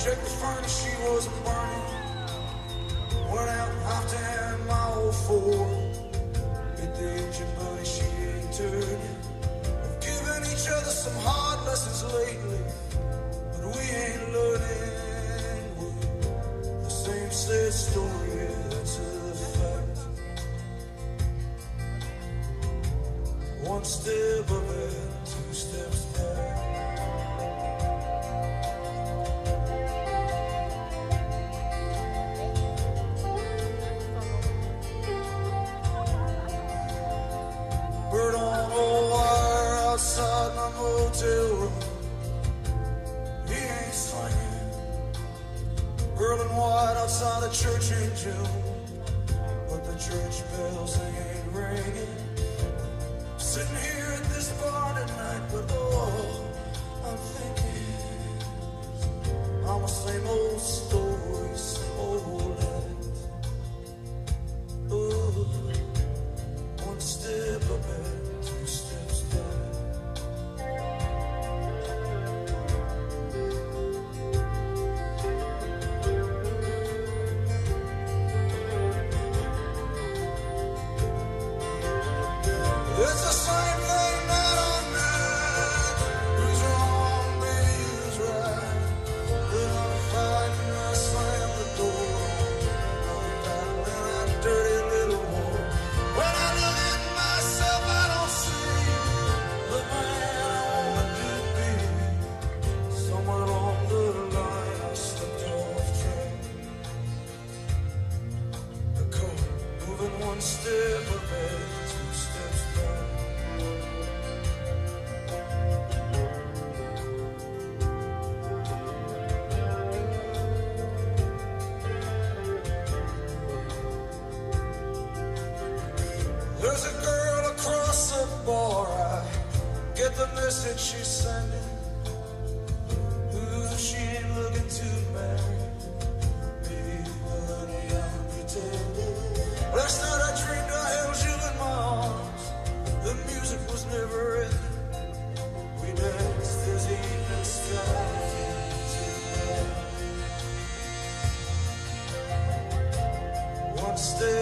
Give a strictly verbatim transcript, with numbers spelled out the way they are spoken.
Checked the furnace, she wasn't burning. Went out and hopped in my old Ford. Hit the engine, buddy, she ain't turning. We've given each other some hard lessons lately, but we ain't learning. We're the same sad story, that's a fact. One step ahead, two steps back. Bird on a wire outside my motel room. He ain't swinging. Earl and white outside the church in June, but the church bells ain't ringing. Sitting here at this bar tonight, but oh, I'm thinking I'm the same old story, same old act. Oh, one step ahead, two steps back. It's the same thing night on night. Who's wrong, baby, who's right? Then I'm fighting, I slam the door. I'm battling that dirty little war. When I look at myself, I don't see the man I wanted to be. Somewhere along the line, I slipped off track. The car moving one step ahead, two steps back. There's a girl across the bar, I get the message she's sending. Ooh, she ain't looking to marry me, honey, I'm pretending. Last night I dreamed I held you in my arms. The music was never ending. We danced as evening sky came to light. One step